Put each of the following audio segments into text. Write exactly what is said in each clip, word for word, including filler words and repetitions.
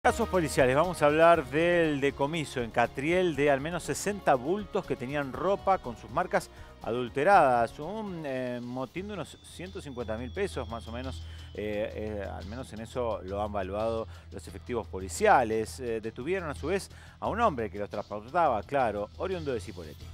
Casos policiales, vamos a hablar del decomiso en Catriel de al menos sesenta bultos que tenían ropa con sus marcas adulteradas. Un eh, motín de unos ciento cincuenta mil pesos más o menos, eh, eh, al menos en eso lo han valuado los efectivos policiales. Eh, detuvieron a su vez a un hombre que los transportaba, claro, oriundo de Cipolletti.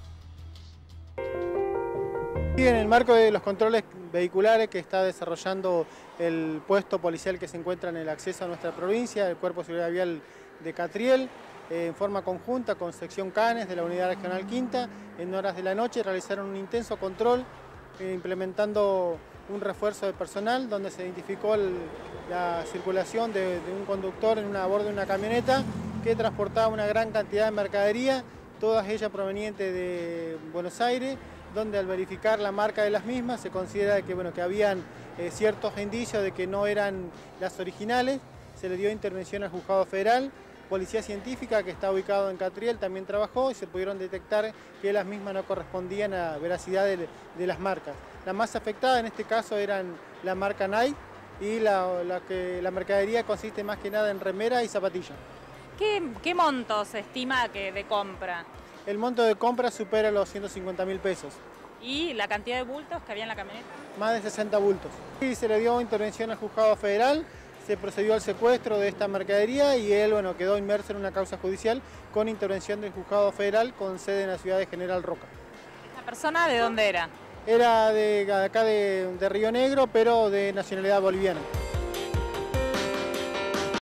Y en el marco de los controles vehiculares que está desarrollando el puesto policial que se encuentra en el acceso a nuestra provincia, el Cuerpo de Seguridad Vial de Catriel, eh, en forma conjunta con sección Canes de la Unidad Regional Quinta, en horas de la noche realizaron un intenso control eh, implementando un refuerzo de personal donde se identificó el, la circulación de, de un conductor en una, a bordo de una camioneta que transportaba una gran cantidad de mercadería, todas ellas provenientes de Buenos Aires, donde al verificar la marca de las mismas se considera que, bueno, que habían eh, ciertos indicios de que no eran las originales. Se le dio intervención al Juzgado Federal. Policía Científica, que está ubicado en Catriel, también trabajó y se pudieron detectar que las mismas no correspondían a la veracidad de, de las marcas. Las más afectadas en este caso eran la marca Nike y la, la, que, la mercadería consiste más que nada en remera y zapatillas. ¿Qué, qué monto se estima que de compra? El monto de compra supera los ciento cincuenta mil pesos. ¿Y la cantidad de bultos que había en la camioneta? Más de sesenta bultos. Y se le dio intervención al Juzgado Federal, se procedió al secuestro de esta mercadería y él, bueno, quedó inmerso en una causa judicial con intervención del Juzgado Federal con sede en la ciudad de General Roca. ¿Esta persona de dónde era? Era de acá de, de Río Negro, pero de nacionalidad boliviana.